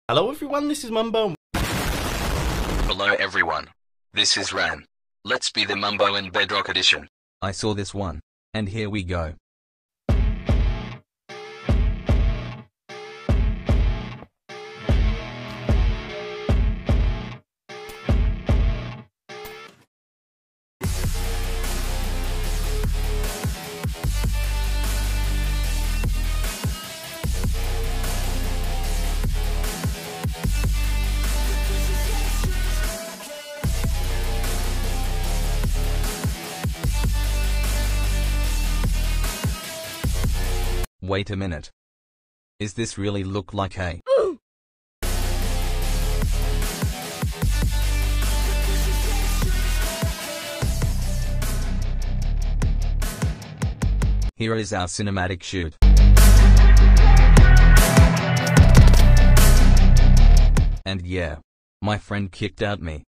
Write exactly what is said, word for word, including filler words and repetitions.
Hello everyone, this is Mumbo. Hello everyone. This is Ran. Let's be the Mumbo in Bedrock edition. I saw this one. And here we go. Wait a minute. Is this really look like a... Here is our cinematic shoot. And yeah, my friend kicked out me.